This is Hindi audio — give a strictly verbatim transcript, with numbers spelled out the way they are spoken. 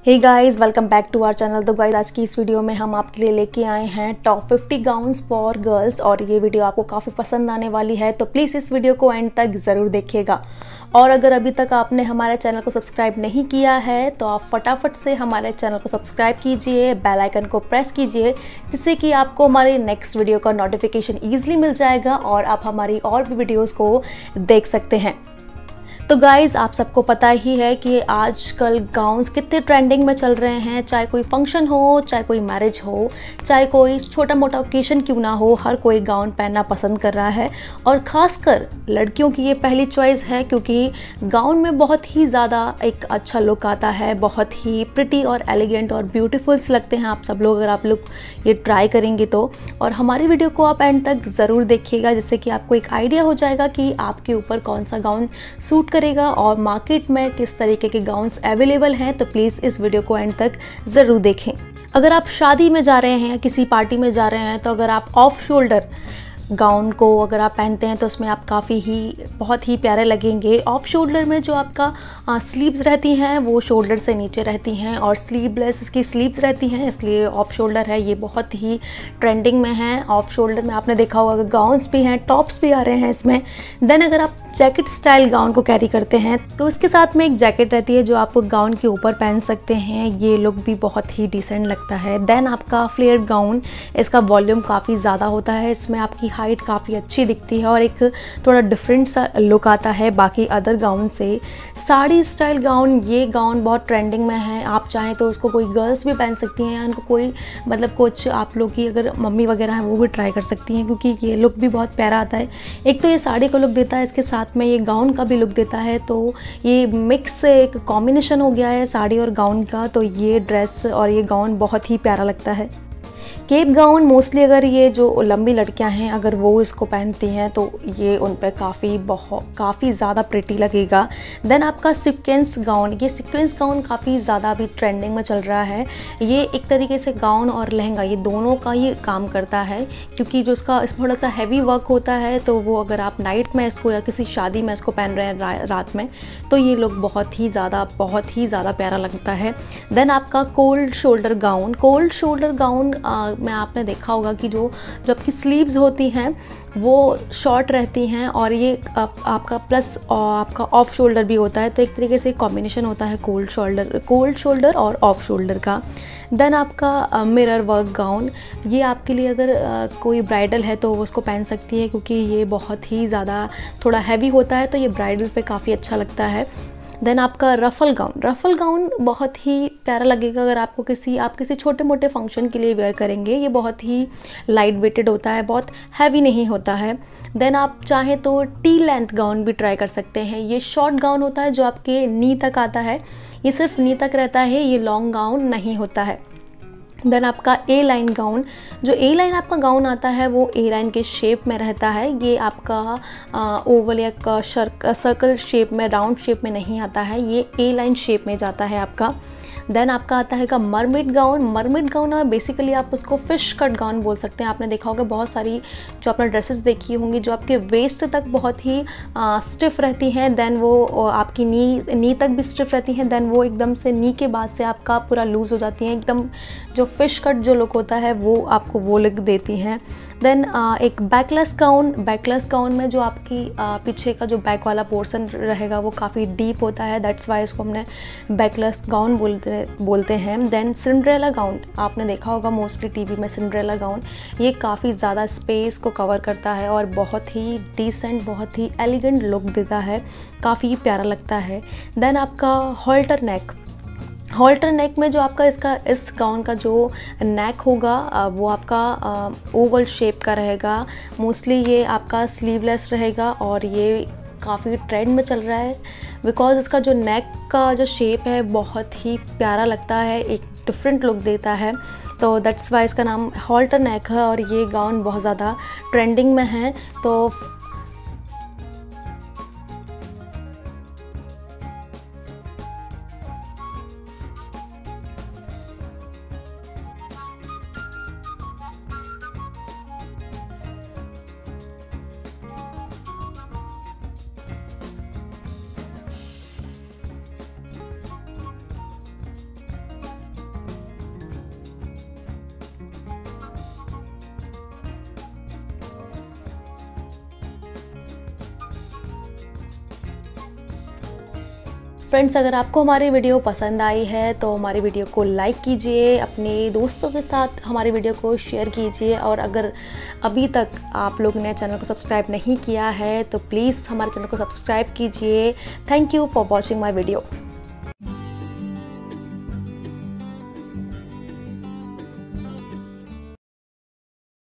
Hey guys, welcome back to our channel. तो गाइस, आज की इस वीडियो में हम आपके लिए लेके आए हैं top fifty gowns for girls और ये वीडियो आपको काफ़ी पसंद आने वाली है, तो प्लीज़ इस वीडियो को एंड तक ज़रूर देखिएगा। और अगर अभी तक आपने हमारे चैनल को सब्सक्राइब नहीं किया है तो आप फटाफट से हमारे चैनल को सब्सक्राइब कीजिए, बेल आइकन को प्रेस कीजिए, जिससे कि आपको हमारे नेक्स्ट वीडियो का नोटिफिकेशन ईजिली मिल जाएगा और आप हमारी और भी वीडियोज़ को देख सकते हैं। तो गाइज़, आप सबको पता ही है कि आजकल गाउन्स कितने ट्रेंडिंग में चल रहे हैं। चाहे कोई फंक्शन हो, चाहे कोई मैरिज हो, चाहे कोई छोटा मोटा ओकेशन क्यों ना हो, हर कोई गाउन पहनना पसंद कर रहा है। और ख़ासकर लड़कियों की ये पहली चॉइस है, क्योंकि गाउन में बहुत ही ज़्यादा एक अच्छा लुक आता है, बहुत ही प्रिटी और एलिगेंट और ब्यूटीफुल्स लगते हैं आप सब लोग, अगर आप लोग ये ट्राई करेंगे तो। और हमारी वीडियो को आप एंड तक ज़रूर देखिएगा, जिससे कि आपको एक आइडिया हो जाएगा कि आपके ऊपर कौन सा गाउन सूट करेगा और मार्केट में किस तरीके के गाउन्स अवेलेबल हैं। तो प्लीज़ इस वीडियो को एंड तक ज़रूर देखें। अगर आप शादी में जा रहे हैं या किसी पार्टी में जा रहे हैं, तो अगर आप ऑफ शोल्डर गाउन को अगर आप पहनते हैं तो उसमें आप काफ़ी ही बहुत ही प्यारे लगेंगे। ऑफ शोल्डर में जो आपका स्लीव्स रहती हैं वो शोल्डर से नीचे रहती हैं और स्लीवलेस इसकी स्लीव्स रहती हैं, इसलिए ऑफ शोल्डर है, ये बहुत ही ट्रेंडिंग में है। ऑफ शोल्डर में आपने देखा होगा गाउन्स भी हैं, टॉप्स भी आ रहे हैं इसमें। देन अगर आप जैकेट स्टाइल गाउन को कैरी करते हैं तो इसके साथ में एक जैकेट रहती है जो आप गाउन के ऊपर पहन सकते हैं, ये लुक भी बहुत ही डिसेंट लगता है। देन आपका फ्लेयर गाउन, इसका वॉल्यूम काफ़ी ज़्यादा होता है, इसमें आपकी हाइट काफ़ी अच्छी दिखती है और एक थोड़ा डिफरेंट सा लुक आता है बाकी अदर गाउन से। साड़ी स्टाइल गाउन, ये गाउन बहुत ट्रेंडिंग में है। आप चाहें तो उसको कोई गर्ल्स भी पहन सकती हैं, उनको कोई मतलब कुछ आप लोग की अगर मम्मी वगैरह हैं वो भी ट्राई कर सकती हैं, क्योंकि ये लुक भी बहुत प्यारा आता है। एक तो ये साड़ी को लुक देता है, इसके साथ में ये गाउन का भी लुक देता है, तो ये मिक्स एक कॉम्बिनेशन हो गया है साड़ी और गाउन का। तो ये ड्रेस और ये गाउन बहुत ही प्यारा लगता है। केप गाउन मोस्टली अगर ये जो लंबी लड़कियां हैं अगर वो इसको पहनती हैं तो ये उन पर काफ़ी बहुत काफ़ी ज़्यादा प्रिटी लगेगा। देन आपका सीक्वेंस गाउन, ये सीक्वेंस गाउन काफ़ी ज़्यादा अभी ट्रेंडिंग में चल रहा है। ये एक तरीके से गाउन और लहंगा ये दोनों का ये काम करता है, क्योंकि जो इसका इसमें थोड़ा सा हैवी वर्क होता है, तो वो अगर आप नाइट में इसको या किसी शादी में इसको पहन रहे हैं रा, रात में, तो ये लुक बहुत ही ज़्यादा बहुत ही ज़्यादा प्यारा लगता है। देन आपका cold shoulder gown, cold shoulder gown में आपने देखा होगा कि जो जो आपकी स्लीव्स होती हैं वो शॉर्ट रहती हैं और ये आप, आपका प्लस आपका ऑफ शोल्डर भी होता है, तो एक तरीके से कॉम्बिनेशन होता है कोल्ड शोल्डर कोल्ड शोल्डर और ऑफ शोल्डर का। देन आपका मिरर वर्क गाउन, ये आपके लिए अगर आ, कोई ब्राइडल है तो वो उसको पहन सकती है, क्योंकि ये बहुत ही ज़्यादा थोड़ा हैवी होता है, तो ये ब्राइडल पे काफ़ी अच्छा लगता है। देन आपका रफल गाउन, रफल गाउन बहुत ही प्यारा लगेगा अगर आपको किसी आप किसी छोटे मोटे फंक्शन के लिए वेयर करेंगे। ये बहुत ही लाइट वेटेड होता है, बहुत हैवी नहीं होता है। देन आप चाहें तो टी लेंथ गाउन भी ट्राई कर सकते हैं। ये शॉर्ट गाउन होता है जो आपके नी तक आता है, ये सिर्फ नी तक रहता है, ये लॉन्ग गाउन नहीं होता है। देन आपका ए लाइन गाउन, जो ए लाइन आपका गाउन आता है वो ए लाइन के शेप में रहता है, ये आपका ओवल या सर्कल शेप में, राउंड शेप में नहीं आता है, ये ए लाइन शेप में जाता है आपका। देन आपका आता है का mermaid gown, mermaid gown basically आप उसको फिश कट गाउन बोल सकते हैं। आपने देखा होगा बहुत सारी जो आपने ड्रेसेस देखी होंगी जो आपके वेस्ट तक बहुत ही स्टिफ रहती हैं, देन वो आपकी नी नी तक भी स्टिफ रहती हैं, देन वो एकदम से नी के बाद से आपका पूरा लूज़ हो जाती हैं, एकदम जो फिश कट जो लुक होता है वो आपको वो लुक देती हैं। देन एक बैकलेस गाउन, बैकलेस गाउन में जो आपकी पीछे का जो बैक वाला पोर्शन रहेगा वो काफ़ी डीप होता है, दैट्स वाई इसको हमने बैकलेस गाउन बोलते बोलते हैं। देन सिंड्रेला गाउन, आपने देखा होगा मोस्टली टीवी में सिंड्रेला गाउन, ये काफ़ी ज़्यादा स्पेस को कवर करता है और बहुत ही डिसेंट बहुत ही एलिगेंट लुक देता है, काफ़ी प्यारा लगता है। देन आपका हॉल्टर नेक, हॉल्टर नेक में जो आपका इसका इस गाउन का जो नेक होगा वो आपका ओवल शेप का रहेगा, मोस्टली ये आपका स्लीवलेस रहेगा और ये काफ़ी ट्रेंड में चल रहा है, बिकॉज इसका जो नेक का जो शेप है बहुत ही प्यारा लगता है, एक डिफरेंट लुक देता है, तो दैट्स वाई इसका नाम हॉल्टर नेक है और ये गाउन बहुत ज़्यादा ट्रेंडिंग में है। तो फ्रेंड्स, अगर आपको हमारी वीडियो पसंद आई है तो हमारी वीडियो को लाइक कीजिए, अपने दोस्तों के साथ हमारी वीडियो को शेयर कीजिए, और अगर अभी तक आप लोग ने चैनल को सब्सक्राइब नहीं किया है तो प्लीज़ हमारे चैनल को सब्सक्राइब कीजिए। Thank you for watching my video.